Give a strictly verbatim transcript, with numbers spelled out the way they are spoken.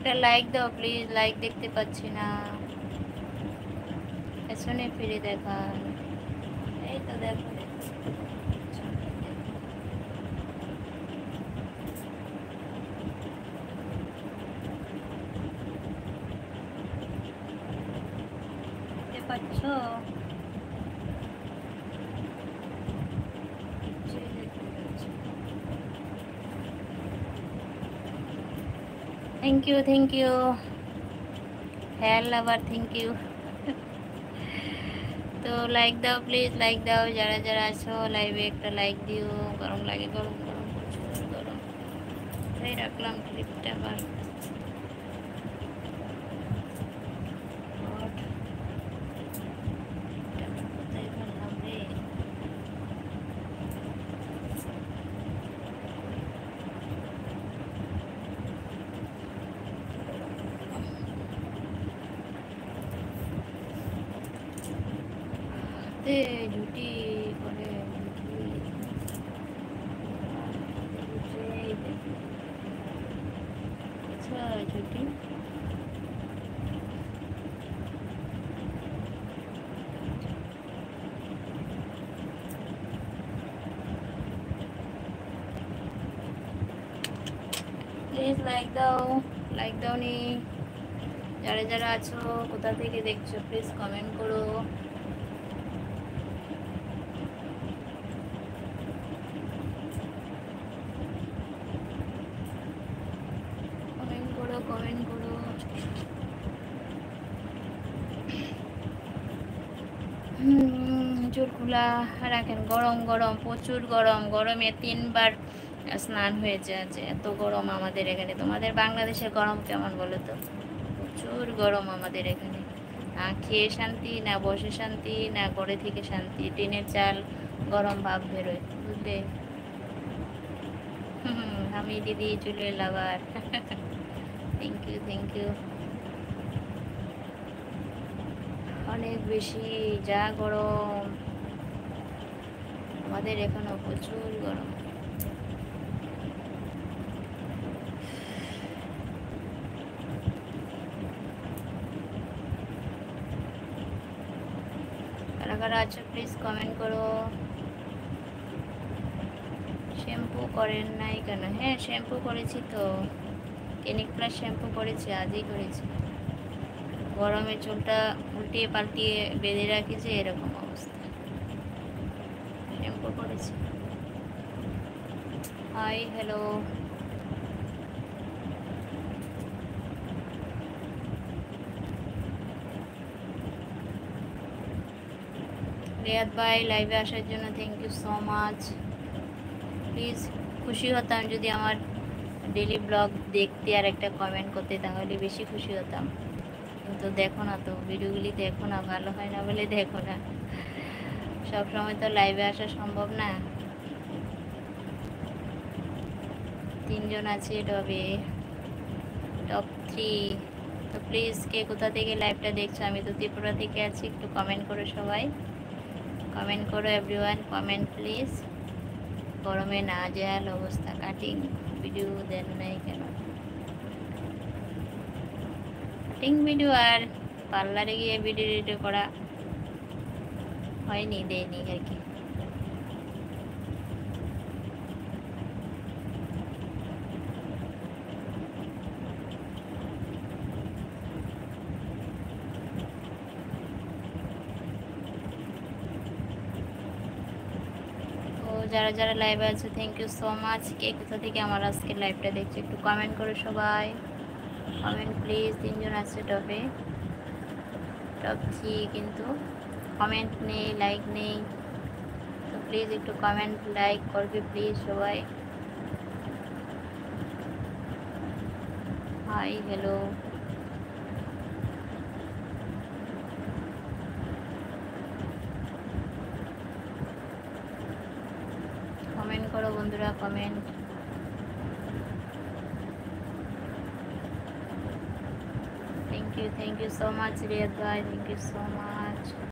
একটা লাইক দাও please, like দেখতে পাচ্ছি না। পেছনে ফিরে দেখান। এই তো দেখো, দেখতে পাচ্ছ? Thank you, thank you hair lover, thank you. তো লাইক দাও প্লিজ, লাইক দাও যারা যারা আছো লাইভে, একটা লাইক দিও। গরম লাগে, গরম গরম, প্রচুর গরম। তাই রাখলাম ক্লিপটা আবার। ঝুটি করে আচ্ছা ঝুটি। প্লিজ লাইক দাও, লাইক দাও নি যারা যারা আছো, কোথা থেকে দেখছো প্লিজ কমেন্ট করো। কমেন্ট করো, কমেন্ট করো। চুল খোলা রাখেন, গরম গরম, প্রচুর গরম। গরমে তিনবার স্নান হয়েছে আছে, এত গরম আমাদের এখানে। তোমাদের বাংলাদেশের গরম কেমন বলো তো? প্রচুর গরম আমাদের এখানে। না খেয়ে শান্তি, না বসে শান্তি, না ঘরে থেকে শান্তি। টিনের চাল গরম ভাব বেরোয়, বুঝলে? হুম, আমি দিদি চলে এলাম আবার। Thank you, thank you. অনেক বেশি, যা গরম আমাদের এখানেও, প্রচুর গরম। কারা কারা আছো প্লিজ কমেন্ট করো। শ্যাম্পু করেন নাই কেন? হ্যাঁ শ্যাম্পু করেছি তো, ক্লিনিক প্লাস শ্যাম্পু করেছি, আজই করেছি। গরমে চুলটা উল্টিয়ে পাল্টিয়ে বেঁধে রাখি যে এরকম অবস্থা, শ্যাম্পু করেছি। হাই হ্যালো, রিয়াদ ভাই লাইভে আসার জন্য thank you so much. Please খুশি হতাম যদি আমার ডেলি ব্লগ দেখতে আর একটা কমেন্ট করতে, তাহলে বেশি খুশি হতাম। কিন্তু দেখো না তো, ভিডিওগুলি দেখো না, ভালো হয় না বলে দেখো না। সব সময় তো লাইভে আসা সম্ভব না। তিনজন আছে টবে, টপ থ্রি। তো প্লিজ কে কোথা থেকে লাইভটা দেখছো? আমি তো ত্রিপুরা থেকে আছি, একটু কমেন্ট করো সবাই, কমেন্ট করো এভরিওয়ান, কমেন্ট প্লিজ। গরমে না যায় অবস্থা, কাটিং ভিডিও দেন নাই কেন? কাটিং ভিডিও আর পার্লারে গিয়ে ভিডিও টিডিও করা হয়নি, দেয়নি আর কি। যারা যারা লাইভে আছে থ্যাংক ইউ সো মাচ। কে কোথা থেকে আমার আজকে লাইভটা দেখছে একটু কমেন্ট করো সবাই, কমেন্ট প্লিজ। তিনজন আছে টপে, টপ থ্রি, কিন্তু কমেন্ট নেই, লাইক নেই। তো প্লিজ একটু কমেন্ট লাইক করবে প্লিজ সবাই। হাই হ্যালো, কমেন্ট করো বন্ধুরা, comment. Thank you, thank you so much Riyad ভাই, থ্যাংক ইউ সো মাচ।